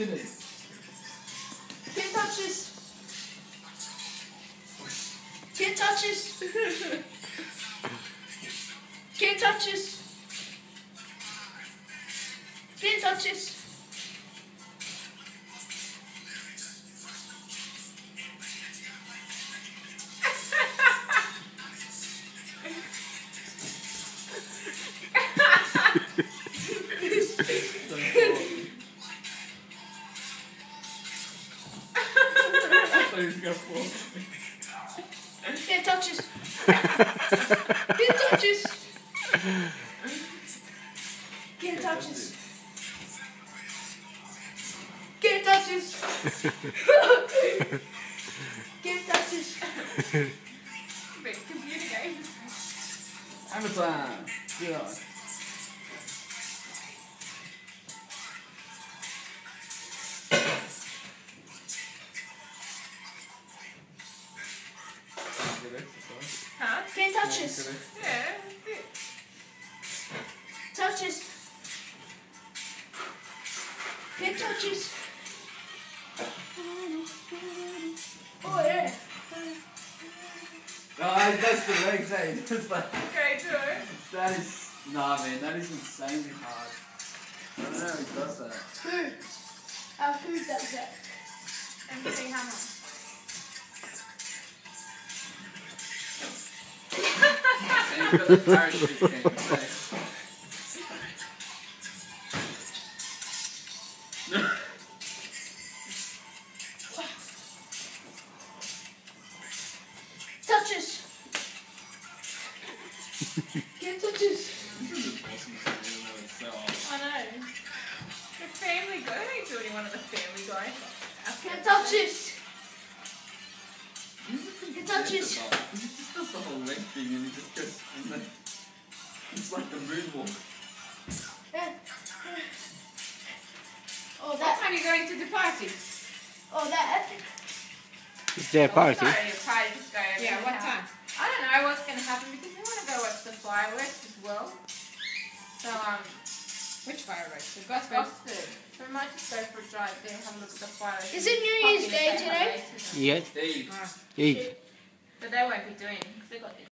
finish. Can't touch this. Can't touch this. Can't touch this. Can't touch this. Can't touch this. Can't touch this. Can't touch this. Can't touch this. Can't touch this. Makes computer games. Hammer time. Yeah. Huh? Can't touch this. Yeah. Touch this. Can't touch this. Oh yeah. Oh, that's the legs, eh? That's like, Okay, do it. that is, nah man, that is insanely hard. I don't know who does that. Who? Who does that? MC Hammer. And he's got the parachute thing, so. Touch this. Can't touch this. I know. The Family Guy. I don't do one of the Family Guy. Can't touch this. Can't touch this. He just does the whole leg thing and he just goes, and then, it's like the moonwalk. Oh What that. time are you going to the party? Oh that. It's their party. Sorry, party just go. Yeah, what time? I don't know what's going to happen because we want to go watch the fireworks as well. So, Which fireworks? The that's gospel. Oxford. So we might just go for a drive there and have a look at the fireworks. Is it New Year's Day today? Yes. Eve. Eve. But they won't be doing it because they got